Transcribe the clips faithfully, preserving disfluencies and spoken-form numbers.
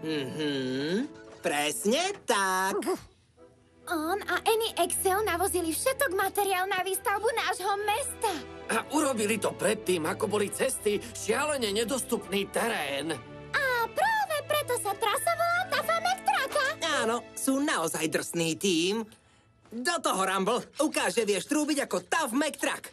Mhm, presne tak. On a Annie Excel navozili všetok materiál na výstavbu nášho mesta. A urobili to predtým, ako boli cesty, šialene nedostupný terén. A práve preto sa trasa volá Tafa McTrucka. Áno, sú naozaj drsný tím. Do toho, Rumble. Ukáž, že vieš trúbiť ako Taff McTruck.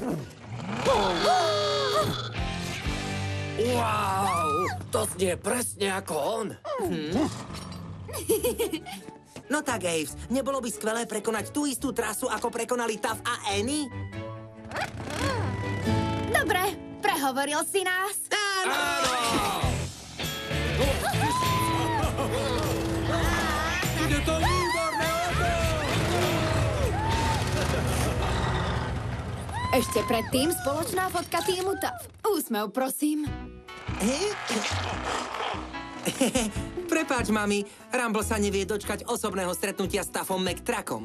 Wow, to znie presne ako on. Hmm. No tak, Aves, nebolo by skvelé prekonať tú istú trasu, ako prekonali Taff a Annie? Dobre, prehovoril si nás. Áno! Je to výborné! Ešte predtým spoločná fotka týmu Taff. Úsmev, prosím. Prepáč, mami, Rumble sa nevie dočkať osobného stretnutia s Taffom McTruckom.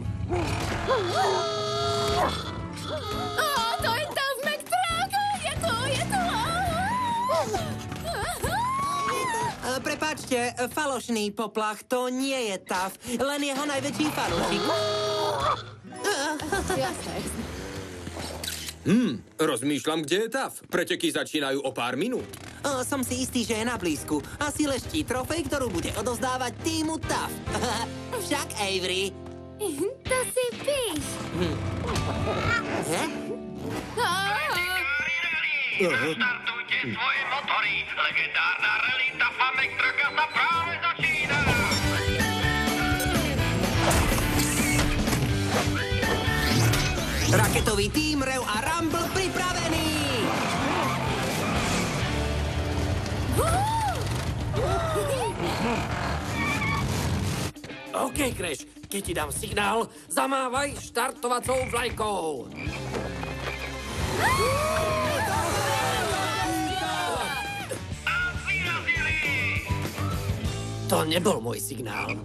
Ó, to je Taff McTruck! Je tu, je tu! Prepáčte, falošný poplach, to nie je Taff, len jeho najväčší fanúšik. Jasné. Hmm, rozmýšľam, kde je Taff. Preteky začínajú o pár minút. O, som si istý, že je na blízku. Asi leští trofej, ktorú bude odozdávať týmu Taff. Však, Avery. To si píš. Hm. He? Startujte svoje motory. Legendárna rally Taffa McTrucka sa práve začína. Raketový tím, Rev a Rumble pripravený! OK, Crash, keď ti dám signál, zamávaj štartovacou vlajkou. A vyrazili! To nebol môj signál.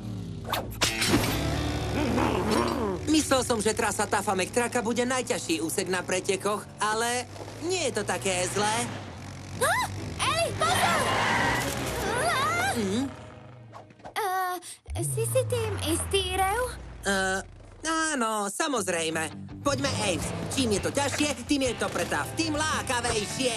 Myslel som, že trasa Taffa McTrucka bude najťažší úsek na pretekoch, ale nie je to také zlé. Ej, pozor! Hm? Uh, si si tým istý, Rev? Uh, áno, samozrejme. Poďme, Aves. Čím je to ťažšie, tým je to pre Taff tým lákavejšie.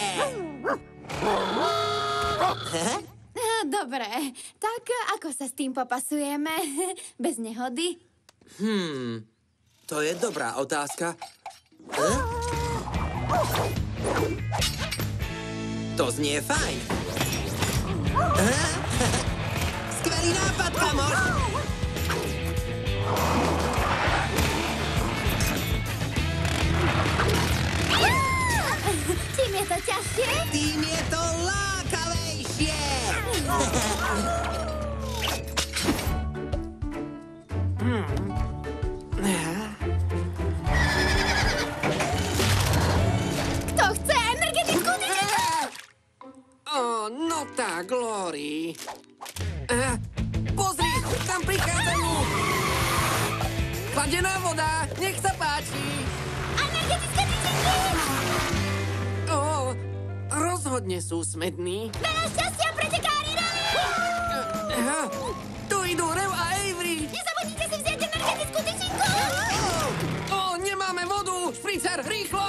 Dobre, tak ako sa s tým popasujeme? Bez nehody? Hmm, to je dobrá otázka. Huh? To znie fajn. Huh? Skvelý nápad, kamoš! Čím je to ťažšie? Tým je to lákavejšie! Kto chce energetickú tyčinku? Ó, no tá, Glory. Eh, pozri, tam prichádzajú. Chladená voda, nech sa páči. Energetické tyčinky! Ó, rozhodne sú smední. Veľa šťastia, pretekári rally! Eh, tu idú Rev a Avery. Nezabudnite si vziať energetickú tyčinku! Ó, nemáme vodu, špricer, rýchlo!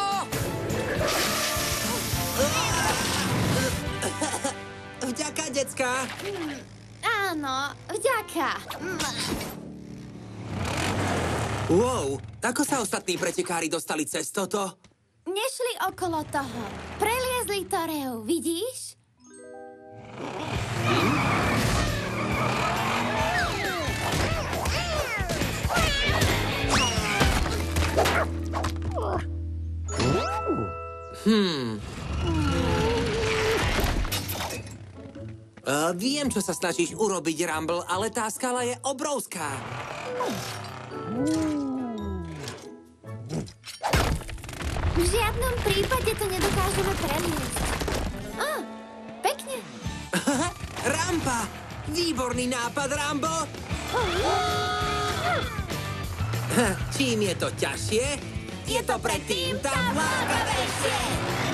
Vďaka, decka. Mm, áno, vďaka. Mm. Wow, ako sa ostatní pretekári dostali cez toto? Nešli okolo toho. Preliezli to, Rev, vidíš? Hmm. Uh, viem, čo sa snažíš urobiť, Rumble, ale tá skala je obrovská. V žiadnom prípade to nedokážeme preliesť. Á, pekne. Rampa! Výborný nápad, Rumble! Čím je to ťažšie, je to pre tým tam lákavejšie!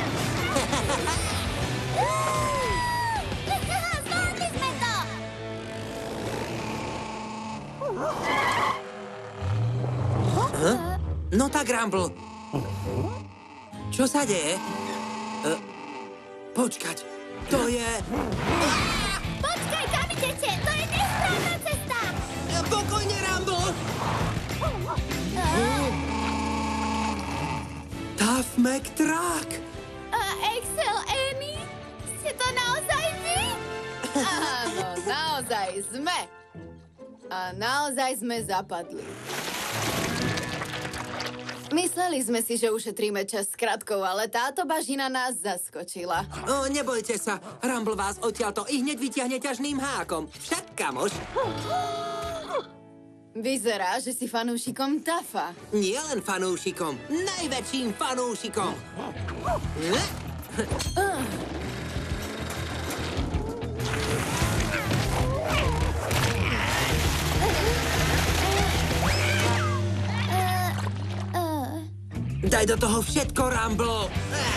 Zvládli sme to! Huh? No tak, Rumble. Čo sa deje? Uh, počkať, to je... Počkaj, kam idete? To je nesprávna cesta! Pokojne, Rumble! Tough McTruck! A Axel, Annie? Ste to naozaj vy? Áno, naozaj sme. A naozaj sme zapadli. Mysleli sme si, že ušetríme čas s kratkou, ale táto bažina nás zaskočila. O, nebojte sa, Rumble vás odtiaľto i hneď vyťahne ťažným hákom. Však, kamoš. Vyzerá, že si fanúšikom Tafa. Nie len fanúšikom, najväčším fanúšikom. Daj do toho všetko, Rumble.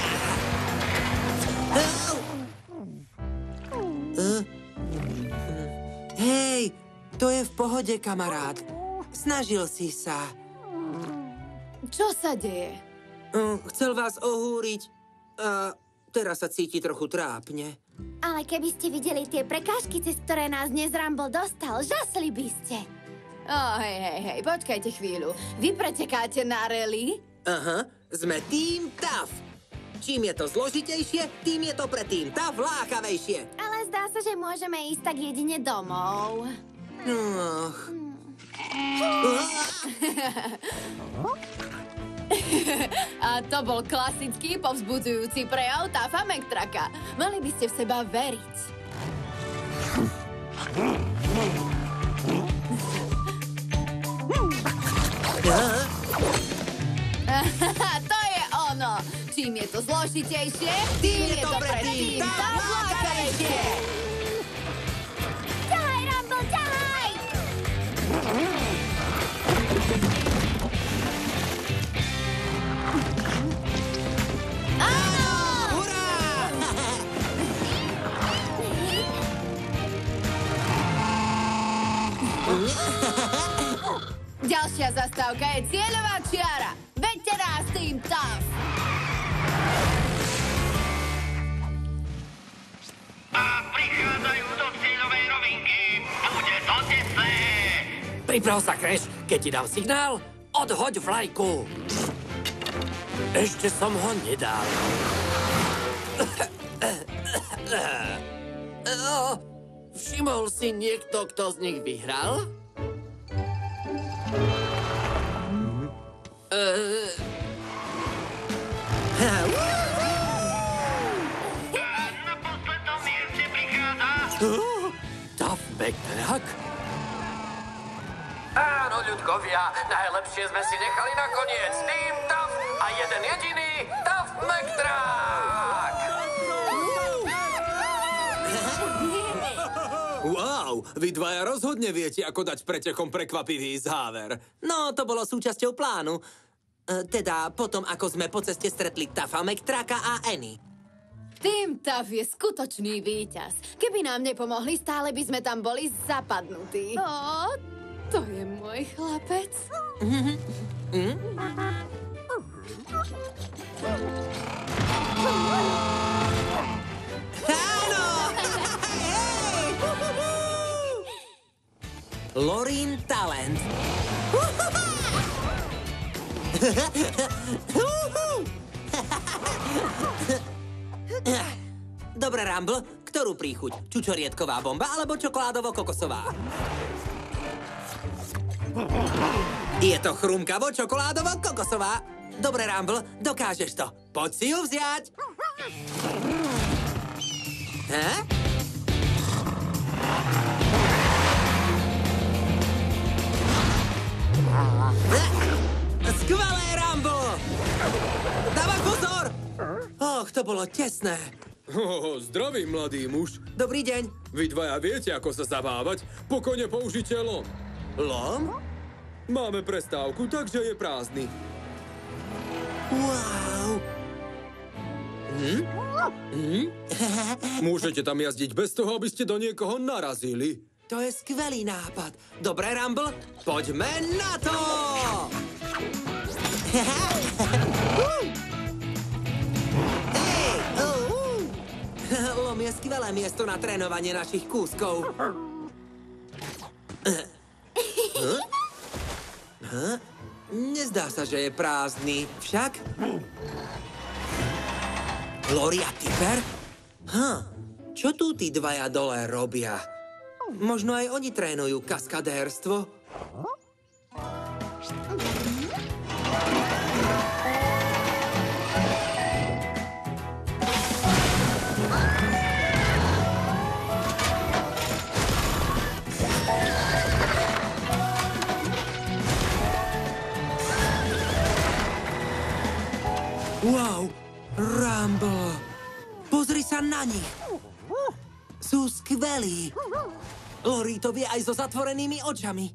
Hej, to je v pohode, kamarát. Snažil si sa. Čo sa deje? Chcel vás ohúriť a teraz sa cíti trochu trápne. Ale keby ste videli tie prekážky, cez ktoré nás dnes Rumble dostal, žasli by ste. Ó, hej, hej, hej, počkajte chvíľu. Vy pretekáte na rally? Aha, sme Team Tough. Čím je to zložitejšie, tým je to pre Team Tough lákavejšie. Ale zdá sa, že môžeme ísť tak jedine domov. Och. A to bol klasický povzbudzujúci prejav Tuffa McTrucka. Mali by ste v seba veriť. To je ono. Čím je to zložitejšie, tým je to pre tým Tough lákavejšie. Ťahaj, Rumble, ťahaj! Ďalšia zastávka je cieľová čiara. Veďte nás, Team Tough! A prichádzajú do cieľovej rovinky. Bude to tesné. Priprav sa, Crash. Keď ti dám signál, odhoď vlajku. Ešte som ho nedal. Všimol si niekto, kto z nich vyhral? Na poslednom mieste prichádza... Tough McTruck? Áno, ľudkovia, najlepšie sme si nechali nakoniec. Team Tough a jeden jediný Tough McTruck! Wow, vy dvaja rozhodne viete, ako dať pretekom prekvapivý záver. No, to bolo súčasťou plánu. E, teda potom, ako sme po ceste stretli Tuffa McTrucka a Annie. Team Tough je skutočný víťaz. Keby nám nepomohli, stále by sme tam boli zapadnutí. Ó, to je môj chlapec. Áno! Lorin Talent. Dobre, Rumble, ktorú príchuť? Čučoriedková bomba alebo čokoládovo-kokosová? Je to chrumkavo-čokoládovo-kokosová. Dobre, Rumble, dokážeš to. Poď si ju vziať. He? Skvelé, Rumble! Dávaj pozor! Och, to bolo tesné. Oh, zdravý, mladý muž. Dobrý deň. Vy dvaja viete, ako sa zabávať. Pokojne použite lom. Lom? Máme prestávku, takže je prázdny. Wow. Hm? Hm? Môžete tam jazdiť bez toho, aby ste do niekoho narazili. To je skvelý nápad. Dobre, Rumble, poďme na to! Hej! Lom je skvelé miesto na trénovanie našich kúskov. Huh? Huh? Nezdá sa, že je prázdny, však? Lori a Tipper? Huh. Čo tu tí dvaja dole robia? Možno aj oni trénujú kaskadérstvo? Wow, Rumble! Pozri sa na nich! Sú skvelí! Lori to vie aj so zatvorenými očami.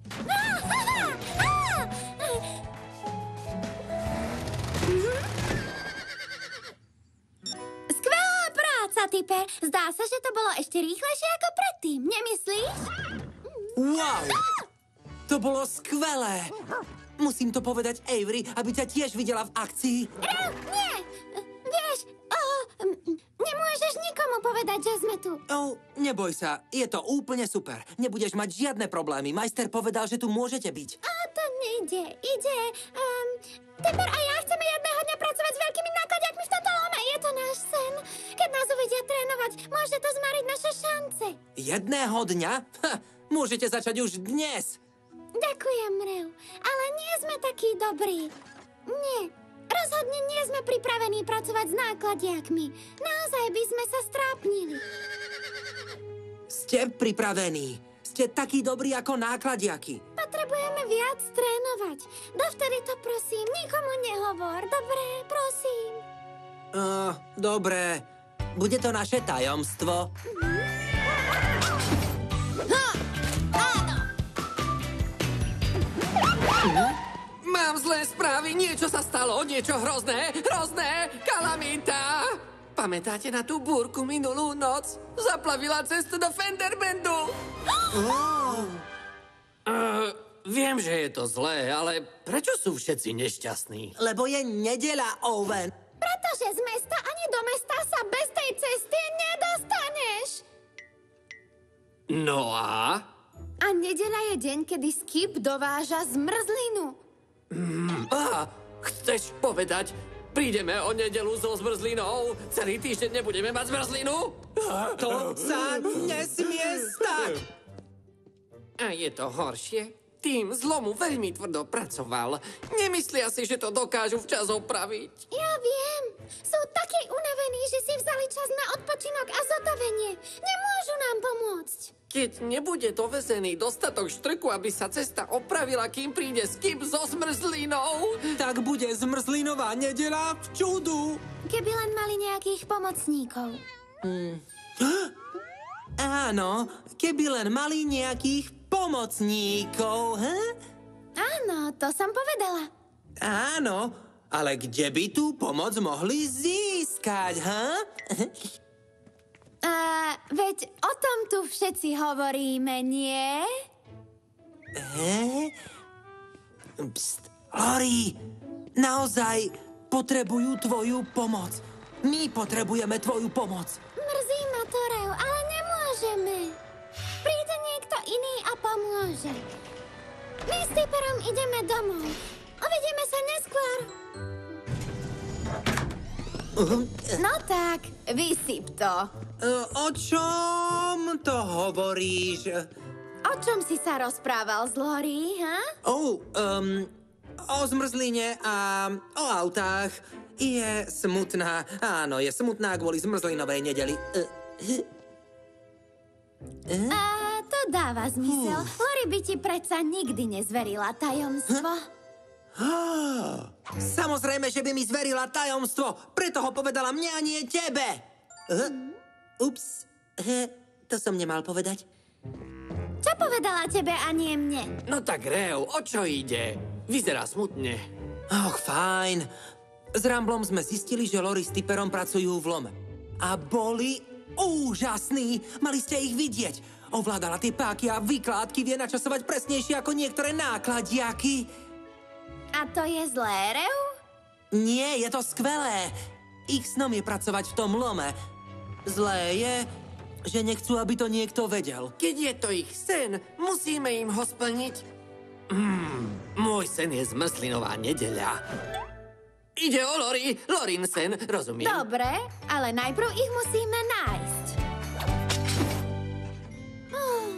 Skvelá práca, Tipper. Zdá sa, že to bolo ešte rýchlejšie ako predtým, nemyslíš? Wow! To bolo skvelé! Musím to povedať Avery, aby ťa tiež videla v akcii. Rau, nie! Vieš, oh, nemôžeš nikomu povedať, že sme tu. Oh, neboj sa, je to úplne super. Nebudeš mať žiadne problémy. Majster povedal, že tu môžete byť. A to nejde, ide. Um, Tipper a ja chceme jedného dňa pracovať s veľkými nákladiakmi v tomto lome. Je to náš sen. Keď nás uvedia trénovať, môže to zmariť naše šance. Jedného dňa? Ha, môžete začať už dnes. Ďakujem, Reu, ale nie sme takí dobrí. Nie, rozhodne nie sme pripravení pracovať s nákladiakmi. Naozaj by sme sa strápnili. Ste pripravení. Ste takí dobrí ako nákladiaky. Potrebujeme viac trénovať. Dovtedy to prosím, nikomu nehovor. Dobre, prosím. Uh, dobre. Bude to naše tajomstvo. Mám zlé správy, niečo sa stalo, niečo hrozné, hrozné, kalamita! Pamätáte na tú búrku minulú noc? Zaplavila cestu do Fenderbendu! Oh. Uh, viem, že je to zlé, ale prečo sú všetci nešťastní? Lebo je nedeľa, Owen. Pretože z mesta ani do mesta sa bez tej cesty nedostaneš. No a? A nedeľa je deň, kedy Skip dováža zmrzlinu. Á, chceš povedať, prídeme o nedelu so zmrzlinou? Celý týždeň nebudeme mať zmrzlinu? To sa nesmie stať. A je to horšie? Tým zlomu veľmi tvrdo pracoval. Nemyslia si, že to dokážu včas opraviť. Ja viem. Sú takí unavení, že si vzali čas na odpočinok a zotavenie. Nemôžu nám pomôcť. Keď nebude dovezený dostatok štrku, aby sa cesta opravila, kým príde Skip so zmrzlinou... Tak bude zmrzlinová nedeľa v čudu. Keby len mali nejakých pomocníkov. Áno, keby len mali nejakých pomocníkov, hm? Áno, to som povedala. Áno, ale kde by tú pomoc mohli získať, hm? A veď o tom tu všetci hovoríme, nie? Eh? Pst, Lori, naozaj potrebujú tvoju pomoc. My potrebujeme tvoju pomoc. Mrzí ma to, Reu, ale nemôžeme. Príde niekto iný a pomôže. My s Tipperom ideme domov. Uvidíme sa neskôr. No tak, vysyp to. Uh, o čom to hovoríš? O čom si sa rozprával s Lori, ha? Oh, um, o zmrzline a o autách. Je smutná. Áno, je smutná kvôli zmrzlinovej nedeli. Uh, uh. A to dáva zmysel. Lori by ti predsa nikdy nezverila tajomstvo. Samozrejme, že by mi zverila tajomstvo. Preto ho povedala mne a nie tebe. Uh, ups, uh, to som nemal povedať. Čo povedala tebe a nie mne? No tak, Reu, o čo ide? Vyzerá smutne. Och, fajn. S Rumblom sme zistili, že Lori s Tipperom pracujú v lome. A boli úžasní. Mali ste ich vidieť. Ovládala tie páky a výkládky, vie načasovať presnejšie ako niektoré nákladiaky. A to je zlé, Reu? Nie, je to skvelé. Ich snom je pracovať v tom lome. Zlé je, že nechcú, aby to niekto vedel. Keď je to ich sen, musíme im ho splniť. Hmm, môj sen je zmrzlinová nedeľa. Ide o Lori, Lorin sen, rozumiem. Dobre, ale najprv ich musíme nájsť. Oh.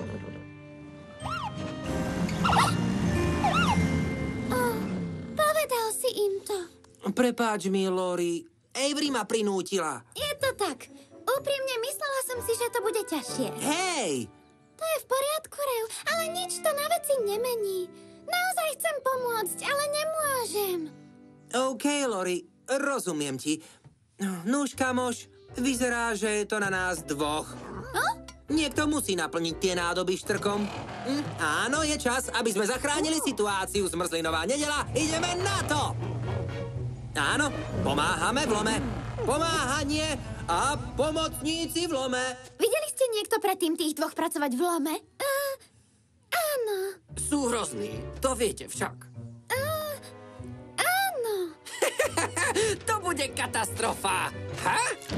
Oh, povedal si im to. Prepáč mi, Lori. Avery ma prinútila. Je to tak. Úprimne myslela som si, že to bude ťažšie. Hej! To je v poriadku, Reu, ale nič to na veci nemení. Naozaj chcem pomôcť, ale nemôžem. OK, Lori, rozumiem ti. Nuž, kamoš, vyzerá, že je to na nás dvoch. No? Niekto musí naplniť tie nádoby štrkom. Hm, áno, je čas, aby sme zachránili situáciu. Zmrzlinová nedeľa, ideme na to! Áno, pomáhame v lome. Pomáhanie a pomocníci v lome. Videli ste niekto predtým tých dvoch pracovať v lome? Uh, áno. Sú hrozní, to viete však. Uh, áno. To bude katastrofa. Ha?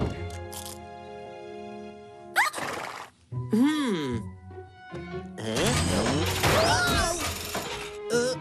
Hmm. Eh? Uh,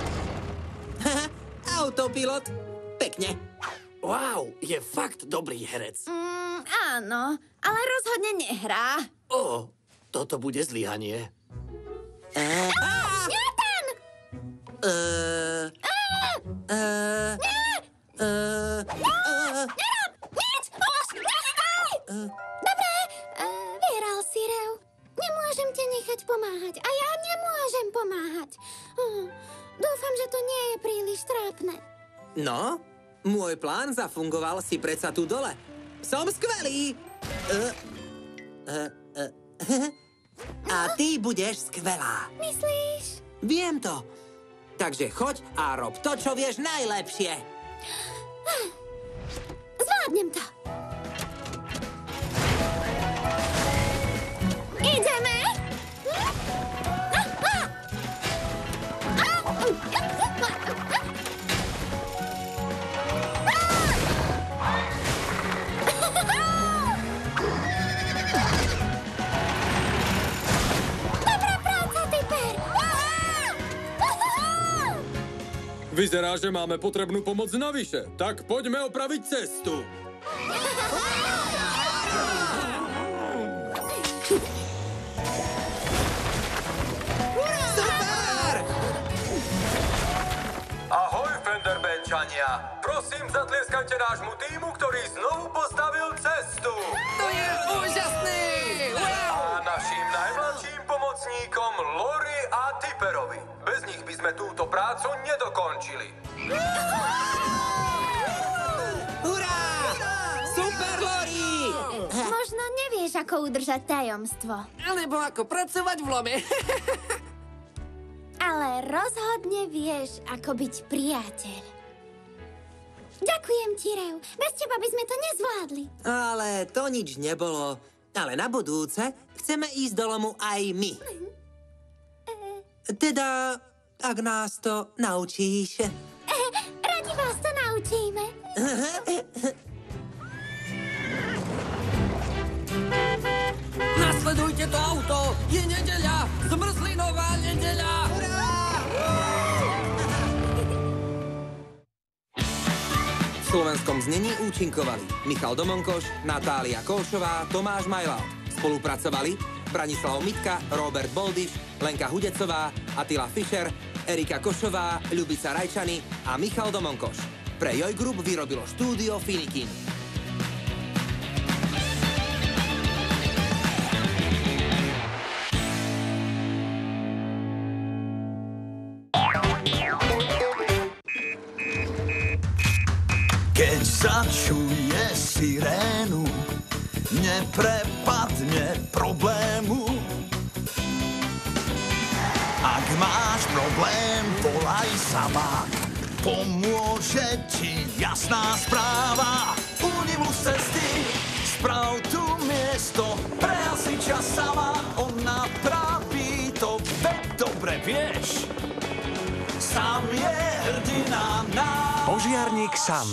Autopilot. Pekne. Wow, je fakt dobrý herec. Mm, áno, ale rozhodne nehrá. Ó, toto bude zlyhanie. Uh, Nie ten! uh, uh, uh, uh, Nerob! Nič! Už! Nechaj! Dobre, uh, vyhral si, Reu. Nemôžem ti nechať pomáhať a ja nemôžem pomáhať. Uh, dúfam, že to nie je príliš trápne. No, môj plán zafungoval, si predsa tu dole. Som skvelý! Uh, uh, uh, a ty budeš skvelá. Myslíš? Viem to. Takže choď a rob to, čo vieš najlepšie. Zvládnem to. Ideme? Dobrá práca, Tipper! Vyzerá, že máme potrebnú pomoc navyše. Tak poďme opraviť cestu. Super! Ahoj, Fenderbenčania! Prosím, zatlieskajte nášmu týmu, ktorý znovu postavil cestu. To je úžasný! Wow! A našim najmladším pomocníkom Lori a Tipperovi. Bez nich by sme túto prácu nedokončili. Hurá! Super, Lori! Možno nevieš, ako udržať tajomstvo. Alebo ako pracovať v lome. Ale rozhodne vieš, ako byť priateľ. Ďakujem ti, Reu. Bez teba by sme to nezvládli. Ale to nič nebolo. Ale na budúce chceme ísť do lomu aj my. Teda, ak nás to naučíš. Radi vás to naučíme. Nasledujte to auto! Je nedeľa! Zmrzlinová nedeľa! V slovenskom znení účinkovali Michal Domonkoš, Natália Kóšová, Tomáš Majlal. Spolupracovali Branislav Mitka, Robert Boldiš, Lenka Hudecová, Attila Fischer, Erika Košová, Ľubica Rajčany a Michal Domonkoš. Pre Joj Group vyrobilo štúdio Finikin. Keď začuje sirénu, neprepadne problému. Ak máš problém, volaj sama. Pomôže ti jasná správa. Unibus cesty, sprav tu miesto pre hasiča sama, on napraví to, veď dobre vieš. Sam je hrdina na... Požiarník Sam.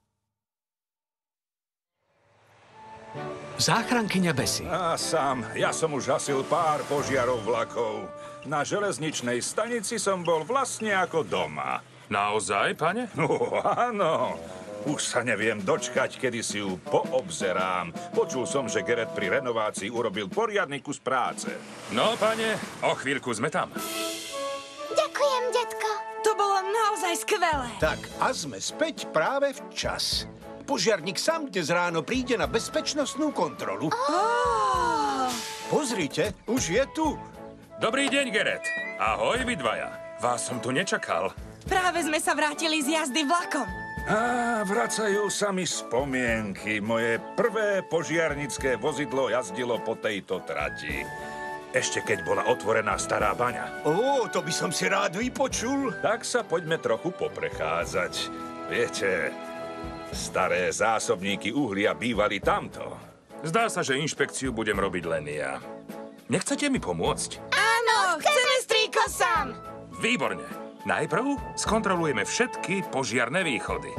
Záchrankyňa Bessie. A sám, ja som už hasil pár požiarov vlakov. Na železničnej stanici som bol vlastne ako doma. Naozaj, pane? No, áno. Už sa neviem dočkať, kedy si ju poobzerám. Počul som, že Gerrit pri renovácii urobil poriadny kus práce. No, pane, o chvíľku sme tam. Ďakujem, detko. To bolo naozaj skvelé. Tak, a sme späť práve včas. Požiarník Sam dnes ráno príde na bezpečnostnú kontrolu. Oh. Pozrite, už je tu. Dobrý deň, Gerrit. Ahoj, vy dvaja. Vás som tu nečakal. Práve sme sa vrátili z jazdy vlakom. Á, vracajú sa mi spomienky. Moje prvé požiarnické vozidlo jazdilo po tejto trati. Ešte keď bola otvorená stará baňa. Ó, to by som si rád vypočul. Tak sa poďme trochu poprechádzať. Viete, staré zásobníky uhlia bývali tamto. Zdá sa, že inšpekciu budem robiť len ja. Nechcete mi pomôcť? Áno, chceme, strýko Sam. Výborne. Najprv skontrolujeme všetky požiarne východy.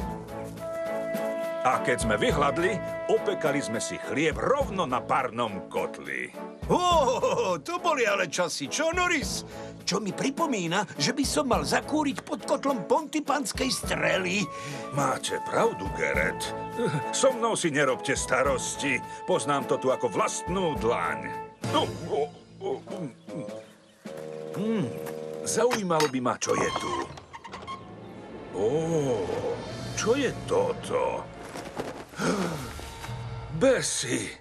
A keď sme vyhladli, opekali sme si chlieb rovno na parnom kotli. Ó, to boli ale časy, čo, Norris? Čo mi pripomína, že by som mal zakúriť pod kotlom pontypanskej strely. Máte pravdu, Gerrit. So mnou si nerobte starosti. Poznám to tu ako vlastnú dlaň. Hmm, zaujímalo by ma, čo je tu. Ó, čo je toto? Bessie,